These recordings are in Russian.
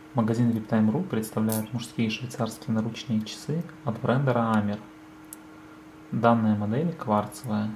Магазин VIPTime.ru представляет мужские швейцарские наручные часы от бренда Amer. Данная модель кварцевая.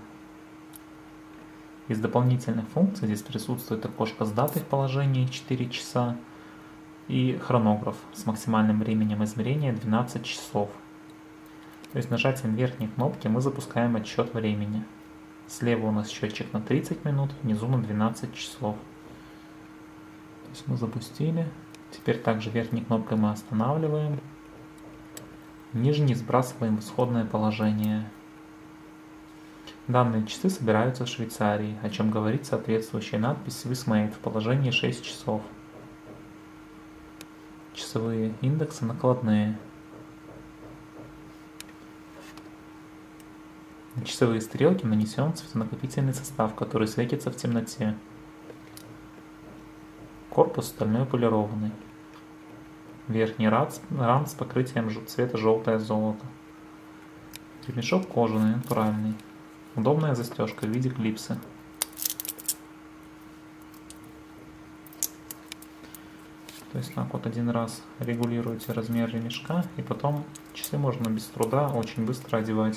Из дополнительных функций здесь присутствует окошко с датой в положении 4 часа и хронограф с максимальным временем измерения 12 часов. То есть нажатием верхней кнопки мы запускаем отсчет времени. Слева у нас счетчик на 30 минут, внизу на 12 часов. То есть мы запустили. Теперь также верхней кнопкой мы останавливаем. Нижней сбрасываем в исходное положение. Данные часы собираются в Швейцарии, о чем говорит соответствующая надпись Swiss Made в положении 6 часов. Часовые индексы накладные. На часовые стрелки нанесен цветонакопительный состав, который светится в темноте. Корпус стальной полированный. Верхний рам с покрытием цвета желтое золото. Ремешок кожаный, натуральный. Удобная застежка в виде клипсы. То есть так вот один раз регулируете размер ремешка, и потом часы можно без труда очень быстро одевать.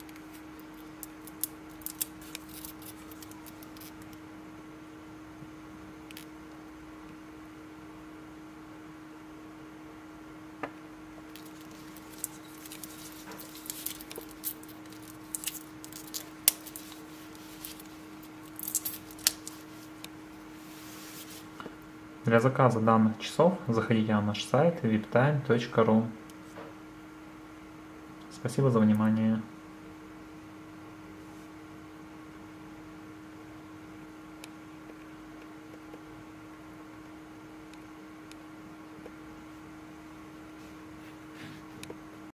Для заказа данных часов заходите на наш сайт viptime.ru. Спасибо за внимание.